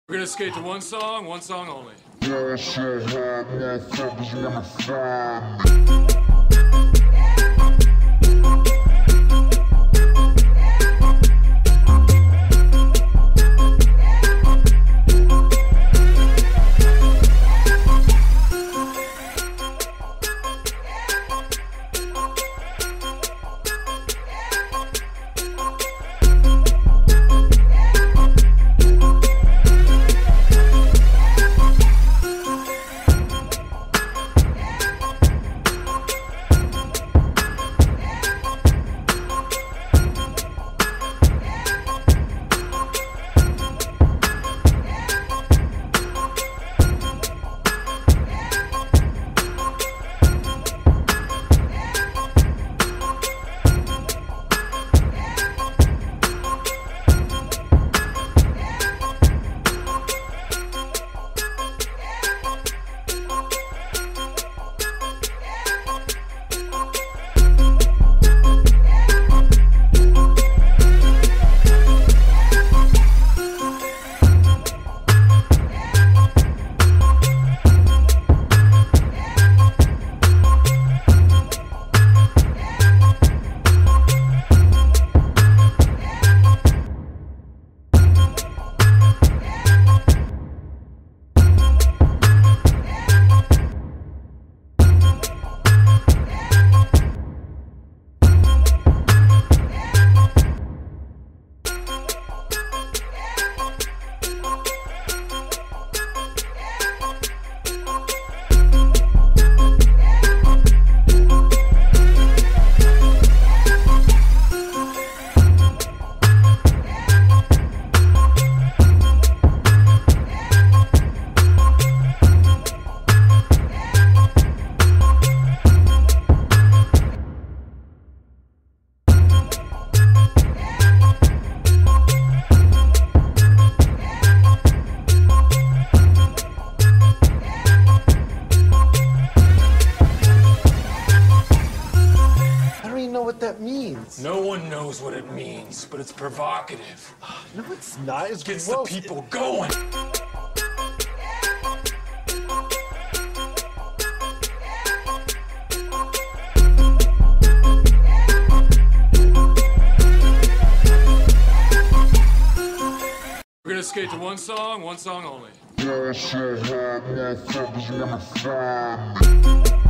We're gonna skate to one song only. Yeah, so hard, motherfuckers wanna find me. What that means. No one knows what it means, but it's provocative. No, it's not. It gets gross. the people going. We're gonna skate to one song only. Yeah, so hard, motherfuckers wanna find me.